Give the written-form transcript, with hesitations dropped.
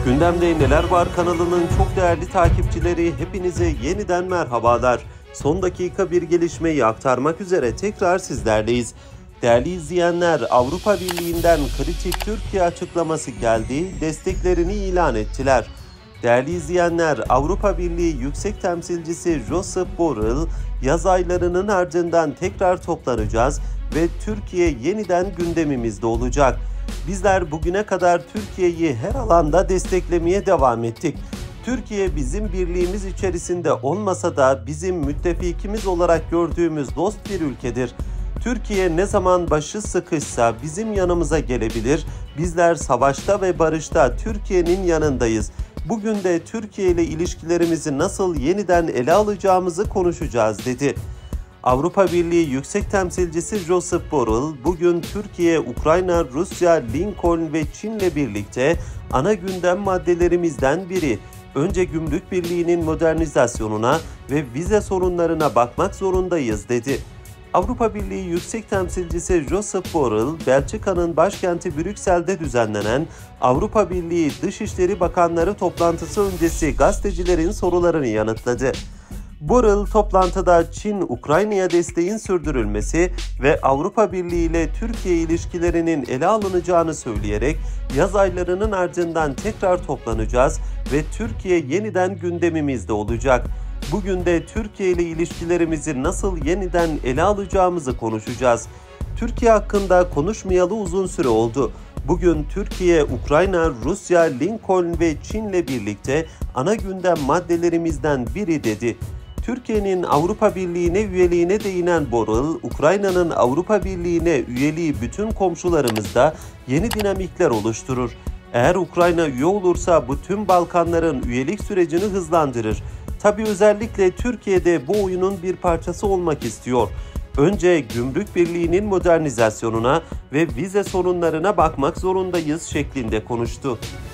Gündemde Neler Var kanalının çok değerli takipçileri, hepinize yeniden merhabalar. Son dakika bir gelişmeyi aktarmak üzere tekrar sizlerleyiz. Değerli izleyenler, Avrupa Birliği'nden kritik Türkiye açıklaması geldi, desteklerini ilan ettiler. Değerli izleyenler, Avrupa Birliği Yüksek Temsilcisi Josep Borrell, yaz aylarının ardından tekrar toplanacağız ve Türkiye yeniden gündemimizde olacak. Bizler bugüne kadar Türkiye'yi her alanda desteklemeye devam ettik. Türkiye bizim birliğimiz içerisinde olmasa da bizim müttefikimiz olarak gördüğümüz dost bir ülkedir. Türkiye ne zaman başı sıkışsa bizim yanımıza gelebilir. Bizler savaşta ve barışta Türkiye'nin yanındayız. Bugün de Türkiye ile ilişkilerimizi nasıl yeniden ele alacağımızı konuşacağız dedi. Avrupa Birliği Yüksek Temsilcisi Josep Borrell bugün Türkiye, Ukrayna, Rusya, Lincoln ve Çin'le birlikte ana gündem maddelerimizden biri. Önce Gümrük Birliği'nin modernizasyonuna ve vize sorunlarına bakmak zorundayız dedi. Avrupa Birliği Yüksek Temsilcisi Josep Borrell, Belçika'nın başkenti Brüksel'de düzenlenen Avrupa Birliği Dışişleri Bakanları toplantısı öncesi gazetecilerin sorularını yanıtladı. Borrell toplantıda Çin, Ukrayna'ya desteğin sürdürülmesi ve Avrupa Birliği ile Türkiye ilişkilerinin ele alınacağını söyleyerek yaz aylarının ardından tekrar toplanacağız ve Türkiye yeniden gündemimizde olacak. Bugün de Türkiye ile ilişkilerimizi nasıl yeniden ele alacağımızı konuşacağız. Türkiye hakkında konuşmayalı uzun süre oldu. Bugün Türkiye, Ukrayna, Rusya, Lincoln ve Çin'le birlikte ana gündem maddelerimizden biri dedi. Türkiye'nin Avrupa Birliği'ne üyeliğine değinen Borrell, Ukrayna'nın Avrupa Birliği'ne üyeliği bütün komşularımızda yeni dinamikler oluşturur. Eğer Ukrayna üye olursa bu tüm Balkanların üyelik sürecini hızlandırır. Tabii özellikle Türkiye'de bu oyunun bir parçası olmak istiyor. Önce Gümrük Birliği'nin modernizasyonuna ve vize sorunlarına bakmak zorundayız şeklinde konuştu.